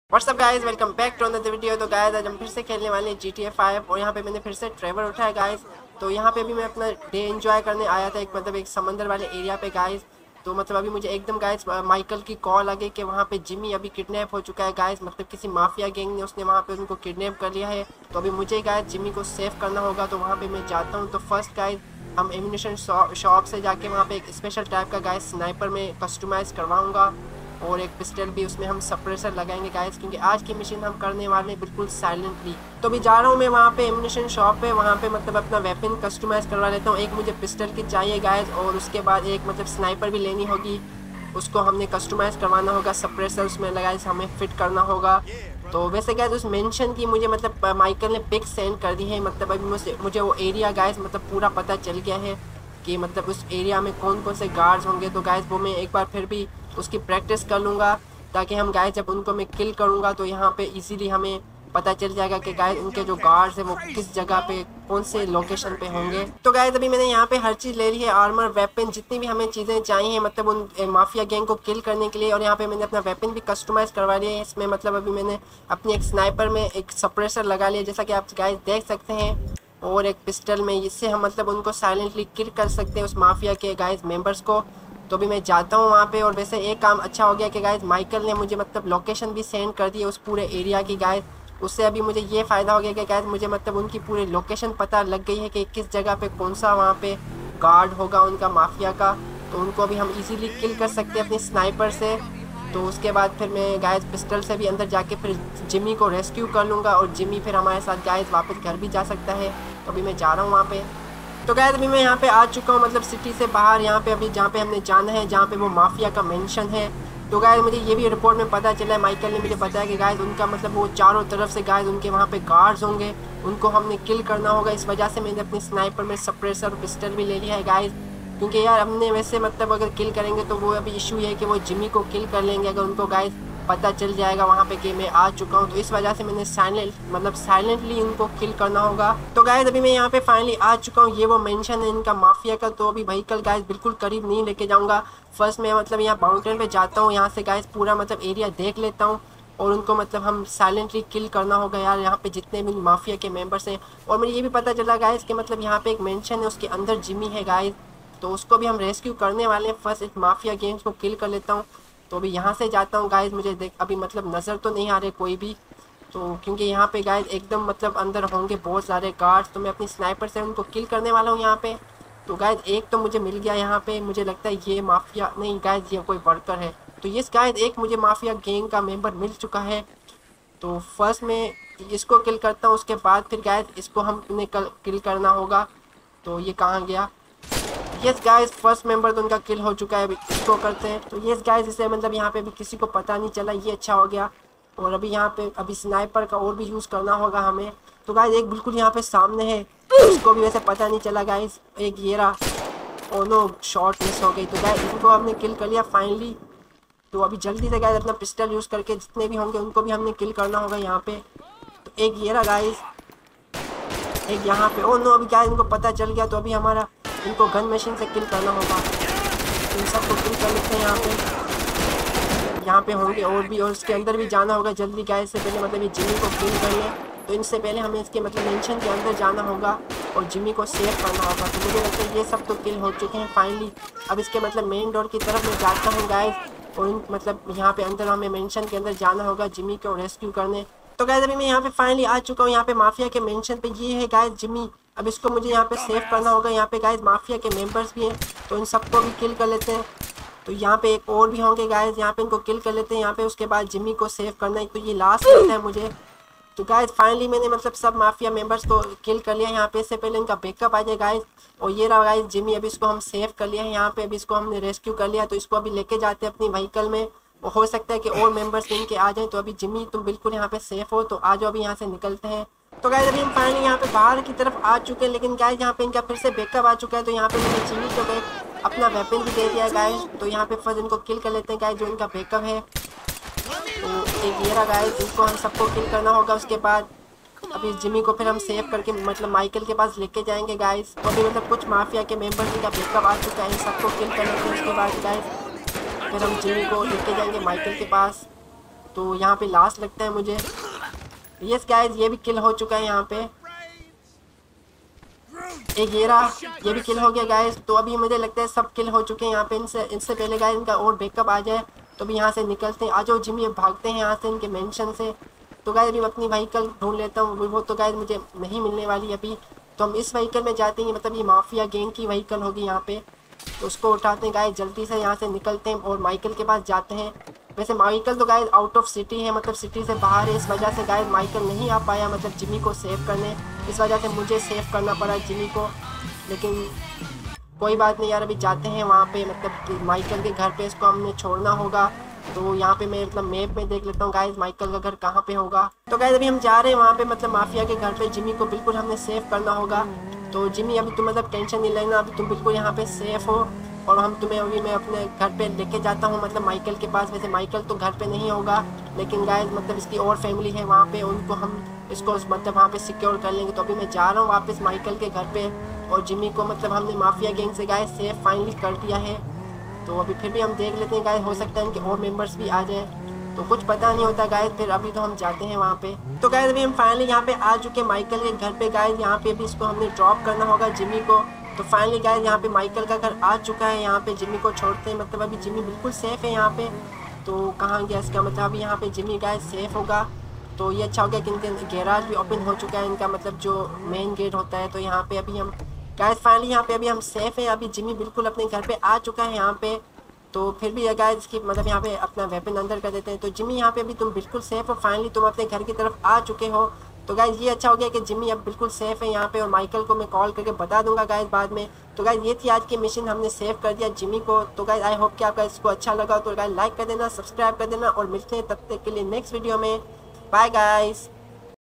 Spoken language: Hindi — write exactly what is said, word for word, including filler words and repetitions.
WhatsApp guys, welcome back to another video. तो गाइस आज हम फिर से खेलने वाले हैं जी टी ए फाइव और यहाँ पे मैंने फिर से ट्रेवर उठाया गाइस। तो यहाँ पे भी मैं अपना डे एंजॉय करने आया था, एक मतलब एक समंदर वाले एरिया पे गाइस। तो मतलब अभी मुझे एकदम गाइस माइकल की कॉल आ गई कि वहाँ पे जिमी अभी किडनैप हो चुका है गाइस। मतलब किसी माफिया गैंग ने उसने वहाँ पे उनको किडनैप कर लिया है। तो अभी मुझे गाइस जिमी को सेव करना होगा, तो वहाँ पे मैं जाता हूँ। तो फर्स्ट गाइस हम एम्यूनिशन शॉप से जाके वहाँ पे एक स्पेशल टाइप का गाइस स्नाइपर में कस्टमाइज़ करवाऊँगा और एक पिस्टल भी उसमें हम सप्रेसर लगाएंगे गाइस, क्योंकि आज की मिशन हम करने वाले हैं बिल्कुल साइलेंटली। तो अभी जा रहा हूँ मैं वहाँ पे एम्यूनिशन शॉप पे, वहाँ पे मतलब अपना वेपन कस्टमाइज़ करवा लेता हूँ। एक मुझे पिस्टल की चाहिए गाइस और उसके बाद एक मतलब स्नाइपर भी लेनी होगी, उसको हमने कस्टमाइज़ करवाना होगा, सप्रेसर उसमें लगाए हमें फिट करना होगा। तो वैसे गाइस उस मेंशन की मुझे मतलब माइकल ने पिक सेंड कर दी है। मतलब अभी मुझे मुझे वो एरिया गाइस मतलब पूरा पता चल गया है कि मतलब उस एरिया में कौन कौन से गार्ड्स होंगे। तो गाइस वो मैं एक बार फिर भी उसकी प्रैक्टिस कर लूँगा, ताकि हम गाइस जब उनको मैं किल करूँगा तो यहाँ पे इजीली हमें पता चल जाएगा कि गाइस उनके जो गार्ड्स हैं वो किस जगह पे कौन से लोकेशन पे होंगे। तो गाइस अभी मैंने यहाँ पे हर चीज़ ले ली है, आर्मर, वेपन, जितनी भी हमें चीज़ें चाहिए मतलब उन माफिया गैंग को किल करने के लिए। और यहाँ पे मैंने अपना वेपन भी कस्टमाइज़ करवा लिया है। इसमें मतलब अभी मैंने अपनी एक स्नाइपर में एक सप्रेसर लगा लिया, जैसा कि आप गाइस देख सकते हैं, और एक पिस्टल में। इससे हम मतलब उनको साइलेंटली किल कर सकते हैं उस माफिया के गाइस मेंबर्स को। तो भी मैं जाता हूँ वहाँ पे। और वैसे एक काम अच्छा हो गया कि गाइस माइकल ने मुझे मतलब लोकेशन भी सेंड कर दी है उस पूरे एरिया की गाइस। उससे अभी मुझे ये फ़ायदा हो गया कि गाइस मुझे मतलब उनकी पूरी लोकेशन पता लग गई है कि किस जगह पे कौन सा वहाँ पे गार्ड होगा उनका माफिया का। तो उनको अभी हम इजीली किल कर सकते हैं अपनी स्नाइपर से। तो उसके बाद फिर मैं गाइस पिस्टल से भी अंदर जाके फिर जिमी को रेस्क्यू कर लूँगा और जिमी फिर हमारे साथ गाइस वापस घर भी जा सकता है। तो अभी मैं जा रहा हूँ वहाँ पे। तो गाइस अभी मैं यहाँ पे आ चुका हूँ मतलब सिटी से बाहर, यहाँ पे अभी जहाँ पे हमने जाना है, जहाँ पे वो माफिया का मेंशन है। तो गाइस मुझे ये भी रिपोर्ट में पता चला है, माइकल ने मुझे बताया कि गाइस उनका मतलब वो चारों तरफ से गाइस उनके वहाँ पे गार्ड्स होंगे, उनको हमने किल करना होगा। इस वजह से मैंने अपनी स्नाइपर में सप्रेसर पिस्टल भी ले लिया है गाइस, क्योंकि यार हमने वैसे मतलब अगर किल करेंगे तो वो अभी इशू है कि वो जिमी को किल कर लेंगे अगर उनको गाइस पता चल जाएगा वहाँ पे कि मैं आ चुका हूँ। तो इस वजह से मैंने साइलेंट मतलब साइलेंटली उनको किल करना होगा। तो गाइस अभी मैं यहाँ पे फाइनली आ चुका हूँ, ये वो मेंशन है इनका माफिया का। तो अभी व्हीकल गाइस बिल्कुल करीब नहीं लेके जाऊँगा। फर्स्ट मैं मतलब यहाँ माउंटेन पे जाता हूँ, यहाँ से गाइस पूरा मतलब एरिया देख लेता हूँ और उनको मतलब हम साइलेंटली किल करना होगा यार, यहाँ पे जितने भी माफिया के मेंबर्स हैं। और मुझे ये भी पता चला गाइस कि मतलब यहाँ पे एक मेंशन है, उसके अंदर जिमी है गाइस। तो उसको भी हम रेस्क्यू करने वाले हैं। फर्स्ट इस माफिया गेम्स को किल कर लेता हूँ। तो अभी यहाँ से जाता हूँ गाइस, मुझे देख अभी मतलब नज़र तो नहीं आ रहे कोई भी, तो क्योंकि यहाँ पे गाइस एकदम मतलब अंदर होंगे बहुत सारे गार्ड्स। तो मैं अपनी स्नाइपर से उनको किल करने वाला हूँ यहाँ पे। तो गाइस एक तो मुझे मिल गया यहाँ पे, मुझे लगता है ये माफिया नहीं गाइस, ये कोई वर्कर है। तो ये गाइस एक मुझे माफिया गैंग का मेंबर मिल चुका है। तो फर्स्ट मैं इसको किल करता हूँ, उसके बाद फिर गाइस इसको हमने किल करना होगा। तो ये कहाँ गया? यस गाइस फर्स्ट मेंबर तो उनका किल हो चुका है, अभी इसको करते हैं। तो यस गाइस इसे मतलब यहाँ पे भी किसी को पता नहीं चला, ये अच्छा हो गया। और अभी यहाँ पे अभी स्नाइपर का और भी यूज़ करना होगा हमें। तो गाइस एक बिल्कुल यहाँ पे सामने है, इसको भी वैसे पता नहीं चला गाइस। एक ये रहा, ओ नो शॉट मिस हो गई। तो गाइस इनको हमने किल कर लिया फाइनली। तो अभी जल्दी से गाइस अपना पिस्टल यूज़ करके जितने भी होंगे उनको भी हमने किल करना होगा यहाँ पे। तो एक ये रहा गाइस, एक यहाँ पे, ओ नो अभी गाइस इनको पता चल गया। तो अभी हमारा इनको गन मशीन से किल करना होगा। इन सबको किल कर लेते हैं यहाँ पे। यहाँ पे होंगे और भी, और इसके अंदर भी जाना होगा जल्दी गाइस से पहले, मतलब ये जिमी को किल कर लें। तो इनसे पहले हमें इसके मतलब मेंशन के अंदर जाना होगा और जिमी को सेव करना होगा। तो मुझे लगता है ये सब तो किल हो चुके हैं फाइनली। अब इसके मतलब मेन डोर की तरफ मैं जाता हूँ गाइस, और इन मतलब यहाँ पे अंदर हमें मेंशन के अंदर जाना होगा जिमी को रेस्क्यू करने। तो गाइस अभी मैं यहाँ पे फाइनली आ चुका हूँ, यहाँ पे माफिया के मेंशन पे ये है गाइस जिमी। अब इसको मुझे यहाँ पे सेव करना होगा। यहाँ पे गाइस माफिया के मेंबर्स भी हैं, तो इन सबको भी किल कर लेते हैं। तो यहाँ पे एक और भी होंगे गाइस, यहाँ पे इनको किल कर लेते हैं यहाँ पे। उसके बाद जिमी को सेव करना है, तो ये लास्ट लगता है मुझे। तो गाइस फाइनली मैंने मतलब सब माफिया मेंबर्स को किल कर लिया यहाँ पे। इससे पहले इनका बैकअप आ जाए गाइस। और ये रहा गाइस जिमी, अभी इसको हम सेव कर लिया है यहाँ पे, अभी इसको हमने रेस्क्यू कर लिया। तो इसको अभी लेके जाते हैं अपनी व्हीकल में, हो सकता है कि और मेंबर्स इनके आ जाएं। तो अभी जिमी तुम बिल्कुल यहाँ पे सेफ हो, तो आ जाओ अभी यहाँ से निकलते हैं। तो गाइस अभी हम फाइनली यहाँ पे बाहर की तरफ आ चुके हैं, लेकिन गाइस यहाँ पे इनका फिर से बैकअप आ चुका है। तो यहाँ पे मैंने जिमी को एक अपना वेपन भी दे दिया है गाइस। तो यहाँ पे फर्स्ट इनको किल कर लेते हैं गाइस जो इनका बैकअप है। तो एक ये रहा गाइस, इनको हम सबको किल करना होगा। उसके बाद अभी जिमी को फिर हम सेव करके मतलब माइकल के पास लेके जाएंगे गाइस। तो अभी मतलब कुछ माफिया के मेंबर्स इनका बैकअप आ चुका है, इन सबको किल कर लेते हैं। उसके बाद गाइस फिर हम जिमी को लेके जाएंगे माइकल के पास। तो यहाँ पे लास्ट लगता है मुझे। यस गाइस, ये भी किल हो चुका है यहाँ पे। एक ये रहा, ये भी किल हो गया गाइस। तो अभी मुझे लगता है सब किल हो चुके हैं यहाँ पे। इनसे इनसे पहले गाइस इनका और बैकअप आ जाए तो अभी यहाँ से निकलते हैं। आ जाओ जिमी, अब भागते हैं यहाँ से इनके मेंशन से। तो गाइस अभी मैं अपनी व्हीकल ढूंढ लेता हूँ, वो तो गाइस मुझे नहीं मिलने वाली अभी। तो हम इस व्हीकल में जाते हैं, मतलब ये माफिया गैंग की व्हीकल होगी यहाँ पे। तो उसको उठाते हैं गाइस, जल्दी से यहाँ से निकलते हैं और माइकल के पास जाते हैं। वैसे माइकल तो गाइस आउट ऑफ सिटी है, मतलब सिटी से बाहर है, इस वजह से गाइस माइकल नहीं आ पाया मतलब जिमी को सेव करने। इस वजह से मुझे सेव करना पड़ा जिमी को। लेकिन कोई बात नहीं यार, अभी जाते हैं वहाँ पे, मतलब माइकल के घर पे इसको हमने छोड़ना होगा। तो यहाँ पे मैं मतलब मैप में देख लेता हूँ गाइस माइकल का घर कहाँ पे होगा। तो गाइस अभी हम जा रहे हैं वहाँ पे, मतलब माफिया के घर पे। जिमी को बिल्कुल हमने सेव करना होगा। तो जिमी अभी तुम मतलब टेंशन नहीं लेना, अभी तुम बिल्कुल यहाँ पे सेफ हो। और हम तुम्हें अभी मैं अपने घर पे लेके जाता हूँ, मतलब माइकल के पास। वैसे माइकल तो घर पे नहीं होगा, लेकिन गाइस मतलब इसकी और फैमिली है वहाँ पे, उनको हम इसको मतलब वहाँ पे सिक्योर कर लेंगे। तो अभी मैं जा रहा हूँ वापस माइकल के घर पे। और जिमी को मतलब हमने माफिया गैंग से गाइस सेफ फाइनली कर दिया है। तो अभी फिर भी हम देख लेते हैं गाइस, हो सकता है इनके और मेंबर्स भी आ जाए, तो कुछ पता नहीं होता गाइस। फिर अभी तो हम जाते हैं वहाँ पे। तो गाइस अभी हम फाइनली यहाँ पे आ चुके हैं माइकल के घर पे गाइस। यहाँ पे भी इसको हमने ड्रॉप करना होगा जिमी को। तो फाइनली गाइस यहाँ पे माइकल का घर आ चुका है। यहाँ पे जिमी को छोड़ते हैं, मतलब अभी जिमी बिल्कुल सेफ है यहाँ पे। तो कहाँ गया इसका मतलब, अभी यहाँ पे जिमी गाइस सेफ होगा। तो ये अच्छा हो गया कि इनके गैराज भी ओपन हो चुका है इनका, मतलब जो मेन गेट होता है। तो यहाँ पे अभी हम गाइस फाइनली यहाँ पे अभी हम सेफ है। अभी जिमी बिल्कुल अपने घर पे आ चुका है यहाँ पे। तो फिर भी गाइस इसकी मतलब यहाँ पे अपना वेपन अंदर कर देते हैं। तो जिमी यहाँ पे अभी तुम बिल्कुल सेफ हो, फाइनली तुम अपने घर की तरफ आ चुके हो। तो गाइस ये अच्छा हो गया कि जिमी अब बिल्कुल सेफ है यहाँ पे। और माइकल को मैं कॉल करके बता दूंगा गाइस बाद में। तो गाइस ये थी आज की मिशन, हमने सेव कर दिया जिमी को। तो गाइस आई होप कि आपका इसको अच्छा लगा। तो गाइस लाइक कर देना, सब्सक्राइब कर देना, और मिलते हैं तब तक के लिए नेक्स्ट वीडियो में। Bye guys.